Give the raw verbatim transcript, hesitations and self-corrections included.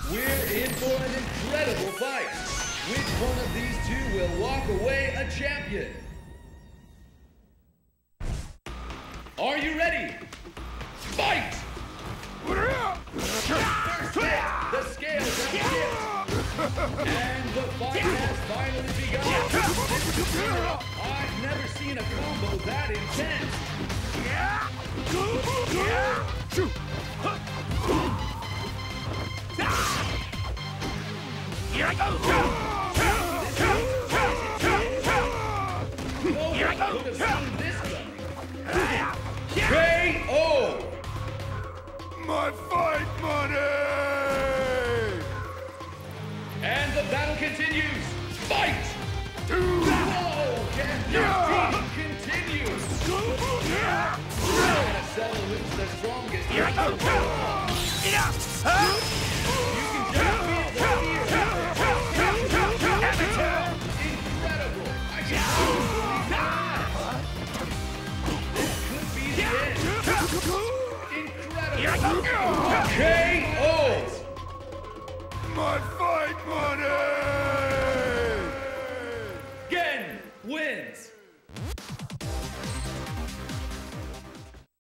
We're in for an incredible fight. Which one of these two will walk away a champion? Are you ready? Fight! First hit, the scales have tipped. And the fight has finally begun. I've never seen a combo that intense. Here I go! Here I go! Could have seen this coming. K O! My fight money! And the battle continues. Fight! Whoa! Can your team continues? Gonna settle who's the strongest. Here I go! You can just feel the fear. Incredible! I can't believe that. This could be the end. Incredible! Here I go! K O! My fight money!